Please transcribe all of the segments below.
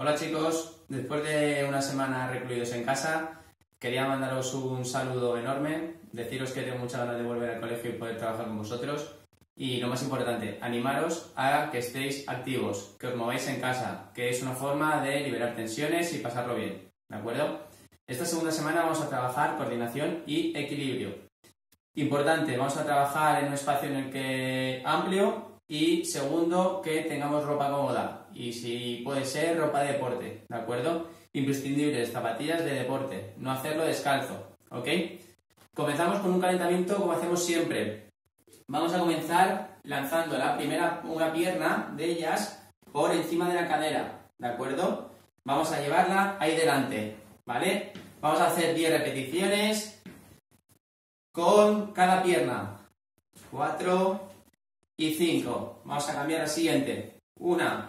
Hola chicos, después de una semana recluidos en casa, quería mandaros un saludo enorme, deciros que tengo muchas ganas de volver al colegio y poder trabajar con vosotros y lo más importante, animaros a que estéis activos, que os mováis en casa, que es una forma de liberar tensiones y pasarlo bien, ¿de acuerdo? Esta segunda semana vamos a trabajar coordinación y equilibrio. Importante, vamos a trabajar en un espacio en el que amplio y segundo, que tengamos ropa cómoda y si puede ser ropa de deporte, ¿de acuerdo? Imprescindibles, zapatillas de deporte, no hacerlo descalzo, ¿ok? Comenzamos con un calentamiento como hacemos siempre. Vamos a comenzar lanzando una pierna de ellas por encima de la cadera, ¿de acuerdo? Vamos a llevarla ahí delante, ¿vale? Vamos a hacer 10 repeticiones con cada pierna. 4 y 5. Vamos a cambiar al siguiente. 1,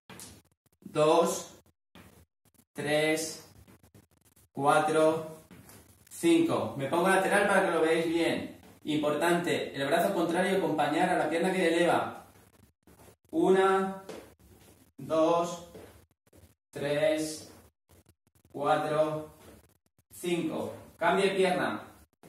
2, 3, 4, 5. Me pongo lateral para que lo veáis bien. Importante, el brazo contrario acompañar a la pierna que eleva. 1, 2, 3, 4, 5. Cambio de pierna.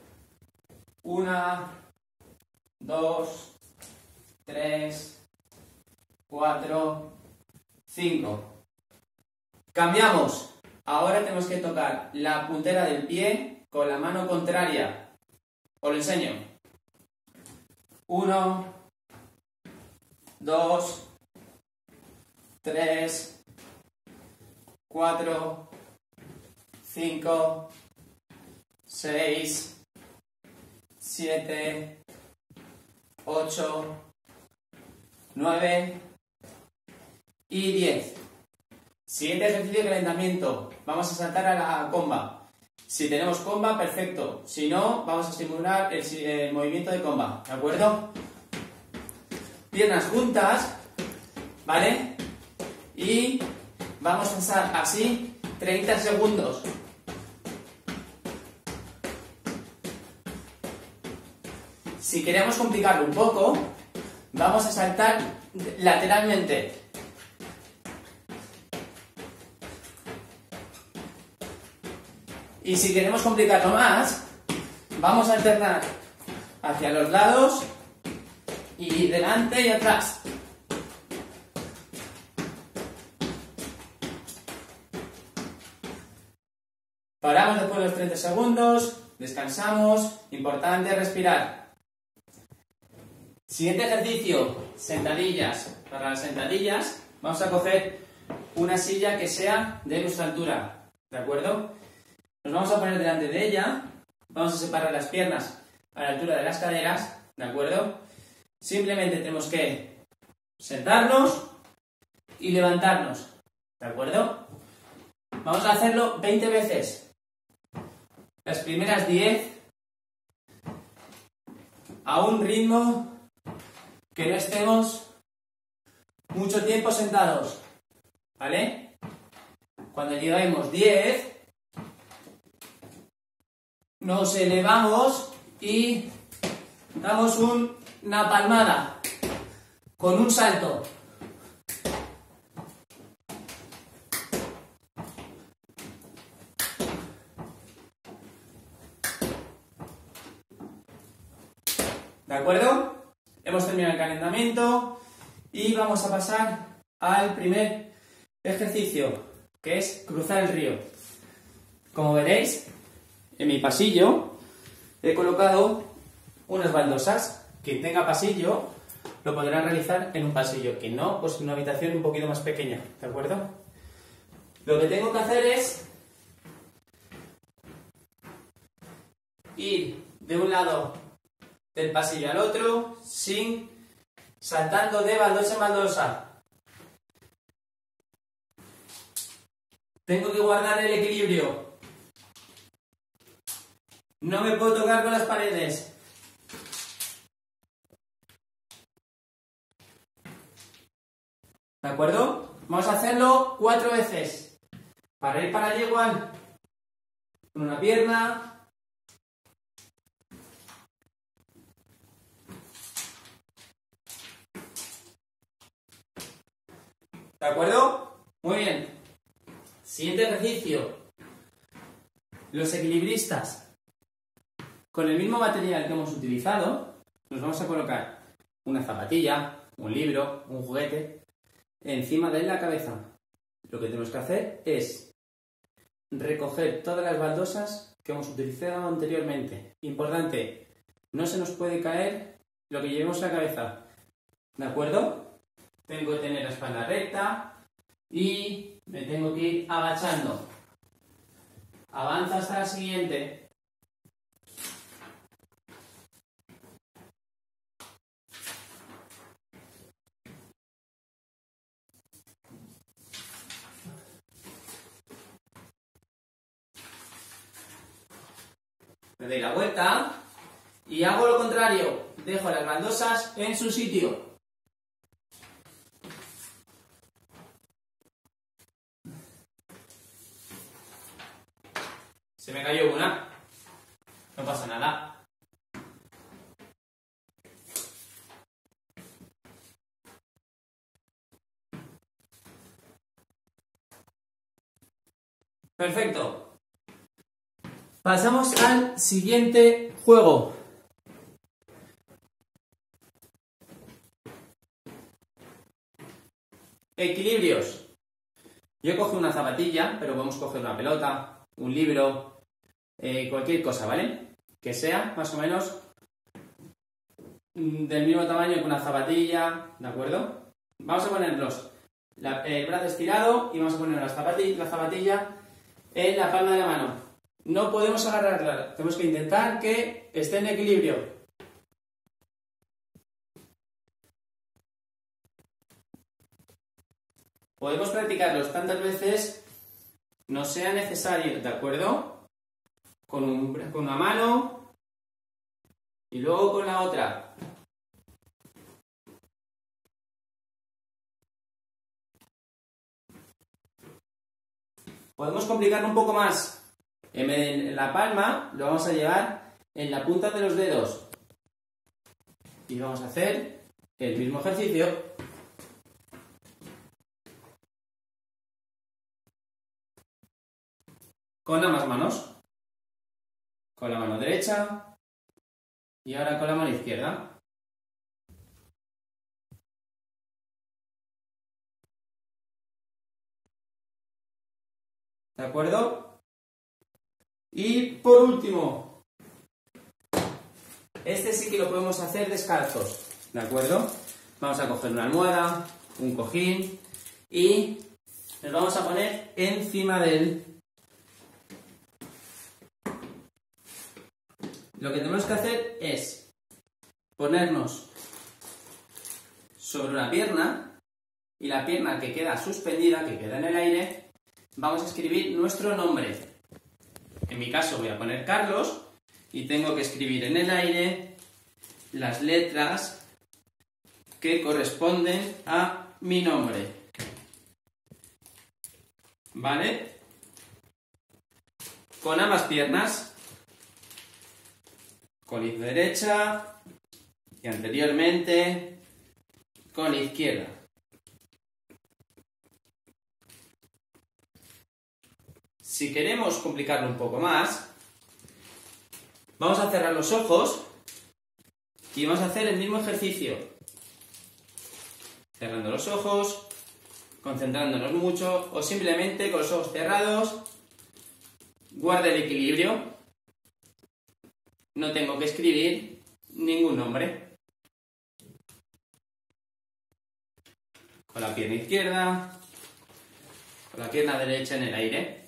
1, 2, 3, 4, 5. Cambiamos. Ahora tenemos que tocar la puntera del pie con la mano contraria. Os lo enseño. 1, 2, 3, 4, 5, 6, 7, 8, 9 y 10. Siguiente ejercicio de calentamiento. Vamos a saltar a la comba. Si tenemos comba, perfecto. Si no, vamos a simular el movimiento de comba. ¿De acuerdo? Piernas juntas, ¿vale? Y vamos a estar así 30 segundos. Si queremos complicarlo un poco, vamos a saltar lateralmente. Y si queremos complicarlo más, vamos a alternar hacia los lados y delante y atrás. Paramos después de los 30 segundos, descansamos, importante respirar. Siguiente ejercicio, sentadillas. Para las sentadillas vamos a coger una silla que sea de nuestra altura, ¿de acuerdo? Nos vamos a poner delante de ella, vamos a separar las piernas a la altura de las caderas, ¿de acuerdo? Simplemente tenemos que sentarnos y levantarnos, ¿de acuerdo? Vamos a hacerlo 20 veces. Las primeras 10 a un ritmo que no estemos mucho tiempo sentados, ¿vale? Cuando lleguemos 10, nos elevamos y damos una palmada con un salto. ¿De acuerdo? Hemos terminado el calentamiento y vamos a pasar al primer ejercicio, que es cruzar el río. Como veréis, en mi pasillo he colocado unas baldosas. Quien tenga pasillo lo podrá realizar en un pasillo, que no, pues en una habitación un poquito más pequeña, ¿de acuerdo? Lo que tengo que hacer es ir de un lado del pasillo al otro, saltando de baldosa en baldosa. Tengo que guardar el equilibrio. No me puedo tocar con las paredes. ¿De acuerdo? Vamos a hacerlo 4 veces. Para ir para allá igual. Con una pierna. ¿De acuerdo? Muy bien. Siguiente ejercicio. Los equilibristas. Con el mismo material que hemos utilizado, nos vamos a colocar una zapatilla, un libro, un juguete, encima de la cabeza. Lo que tenemos que hacer es recoger todas las baldosas que hemos utilizado anteriormente. Importante, no se nos puede caer lo que llevemos en la cabeza. ¿De acuerdo? Tengo que tener la espalda recta y me tengo que ir agachando. Avanza hasta la siguiente. Me doy la vuelta y hago lo contrario. Dejo las baldosas en su sitio. Se me cayó una. No pasa nada. Perfecto. Pasamos al siguiente juego. Equilibrios. Yo cojo una zapatilla, pero podemos coger una pelota, un libro, cualquier cosa, ¿vale? Que sea más o menos del mismo tamaño que una zapatilla, ¿de acuerdo? Vamos a ponerlos el brazo estirado y vamos a poner la zapatilla en la palma de la mano. No podemos agarrarla, tenemos que intentar que esté en equilibrio. Podemos practicarlos tantas veces no sea necesario, ¿de acuerdo? Con una mano y luego con la otra. Podemos complicarlo un poco más. En la palma lo vamos a llevar en la punta de los dedos. Y vamos a hacer el mismo ejercicio. Con ambas manos. Con la mano derecha y ahora con la mano izquierda. ¿De acuerdo? Y por último, este sí que lo podemos hacer descalzos, ¿de acuerdo? Vamos a coger una almohada, un cojín y nos vamos a poner encima de él. Lo que tenemos que hacer es ponernos sobre una pierna y la pierna que queda suspendida, que queda en el aire, vamos a escribir nuestro nombre. En mi caso voy a poner Carlos y tengo que escribir en el aire las letras que corresponden a mi nombre. ¿Vale? Con ambas piernas, con la derecha y anteriormente con la izquierda. Si queremos complicarlo un poco más, vamos a cerrar los ojos y vamos a hacer el mismo ejercicio. Cerrando los ojos, concentrándonos mucho o simplemente con los ojos cerrados, guarda el equilibrio. No tengo que escribir ningún nombre. Con la pierna izquierda, con la pierna derecha en el aire.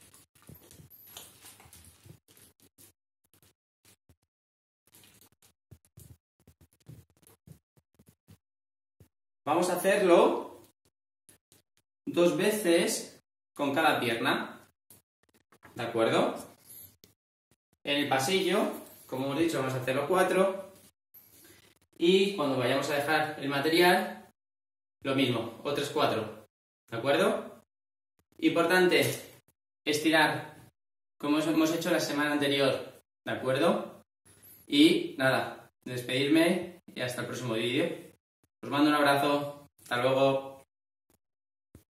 Vamos a hacerlo 2 veces con cada pierna, ¿de acuerdo? En el pasillo, como hemos dicho, vamos a hacerlo 4 y cuando vayamos a dejar el material, lo mismo, otros 4, ¿de acuerdo? Importante, estirar, como hemos hecho la semana anterior, ¿de acuerdo? Y nada, despedirme y hasta el próximo vídeo. Os mando un abrazo. Hasta luego.